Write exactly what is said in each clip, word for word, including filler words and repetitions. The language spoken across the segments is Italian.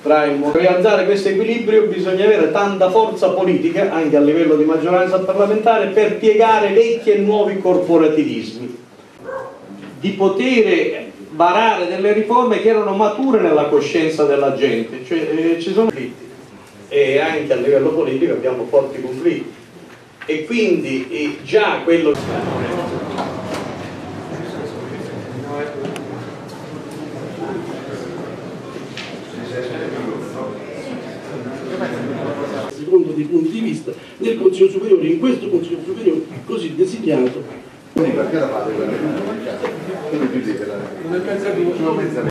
tra il per realizzare questo equilibrio bisogna avere tanta forza politica, anche a livello di maggioranza parlamentare, per piegare vecchi e nuovi corporativismi, di poter varare delle riforme che erano mature nella coscienza della gente. Cioè, eh, ci sono conflitti e anche a livello politico abbiamo forti conflitti e quindi eh, già quello secondo dei punti di vista del Consiglio Superiore, in questo Consiglio Superiore così designato. Perché la fate quella? Come più dite la? Non è mezza mezza.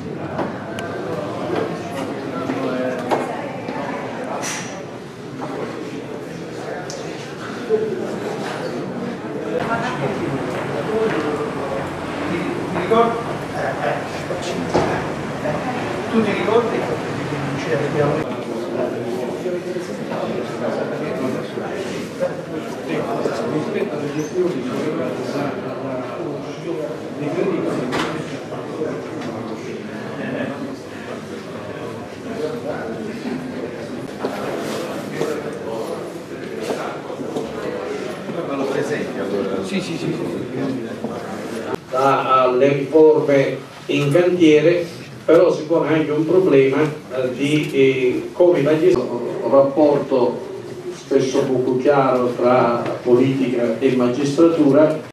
Ti ricordi? Tu ti ricordi? Rispetto alle gestioni dei crediti me lo presenti allora? Sì, sì, sì. alle riforme in cantiere, però si pone anche un problema eh, di eh, come un rapporto spesso poco chiaro tra politica e magistratura.